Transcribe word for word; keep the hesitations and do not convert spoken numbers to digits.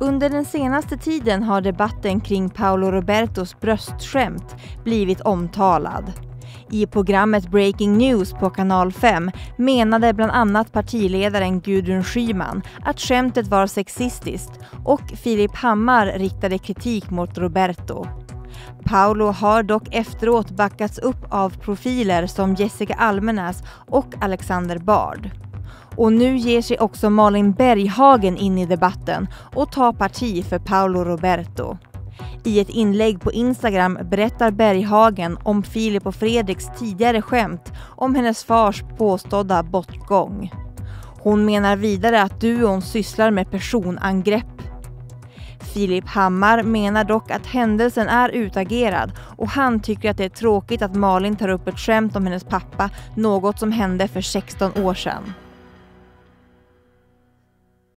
Under den senaste tiden har debatten kring Paolo Robertos bröstskämt blivit omtalad. I programmet Breaking News på kanal fem menade bland annat partiledaren Gudrun Schyman att skämtet var sexistiskt och Filip Hammar riktade kritik mot Roberto. Paolo har dock efteråt backats upp av profiler som Jessica Almenäs och Alexander Bard. Och nu ger sig också Malin Berghagen in i debatten och tar parti för Paolo Roberto. I ett inlägg på Instagram berättar Berghagen om Filip och Fredriks tidigare skämt om hennes fars påstådda bortgång. Hon menar vidare att duon sysslar med personangrepp. Filip Hammar menar dock att händelsen är utagerad och han tycker att det är tråkigt att Malin tar upp ett skämt om hennes pappa, något som hände för sexton år sedan.